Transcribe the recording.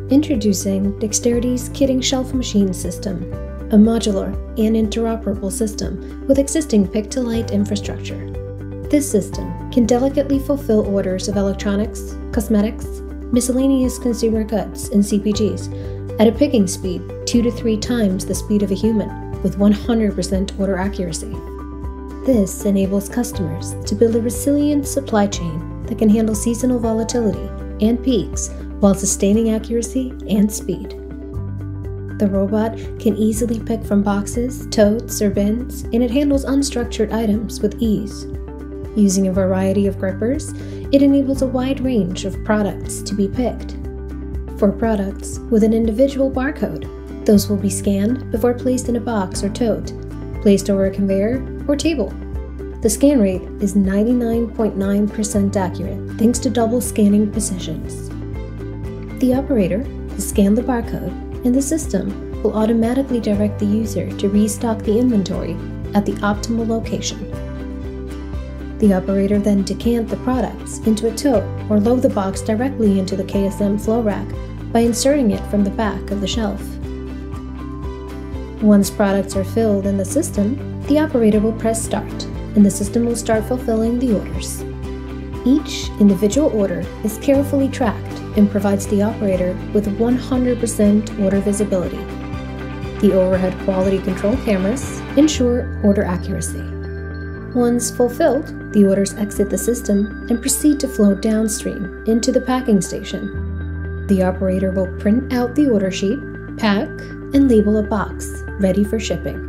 Introducing Dexterity's Kitting Shelf Machine System, a modular and interoperable system with existing pick-to-light infrastructure. This system can delicately fulfill orders of electronics, cosmetics, miscellaneous consumer goods, and CPGs at a picking speed 2 to 3 times the speed of a human, with 100% order accuracy. This enables customers to build a resilient supply chain that can handle seasonal volatility and peaks while sustaining accuracy and speed. The robot can easily pick from boxes, totes, or bins, and it handles unstructured items with ease. Using a variety of grippers, it enables a wide range of products to be picked. For products with an individual barcode, those will be scanned before placed in a box or tote, placed over a conveyor or table. The scan rate is 99.9% accurate thanks to double scanning precisions. The operator will scan the barcode, and the system will automatically direct the user to restock the inventory at the optimal location. The operator then decants the products into a tote or load the box directly into the KSM flow rack by inserting it from the back of the shelf. Once products are filled in the system, the operator will press start, and the system will start fulfilling the orders. Each individual order is carefully tracked and provides the operator with 100% order visibility. The overhead quality control cameras ensure order accuracy. Once fulfilled, the orders exit the system and proceed to flow downstream into the packing station. The operator will print out the order sheet, pack, and label a box ready for shipping.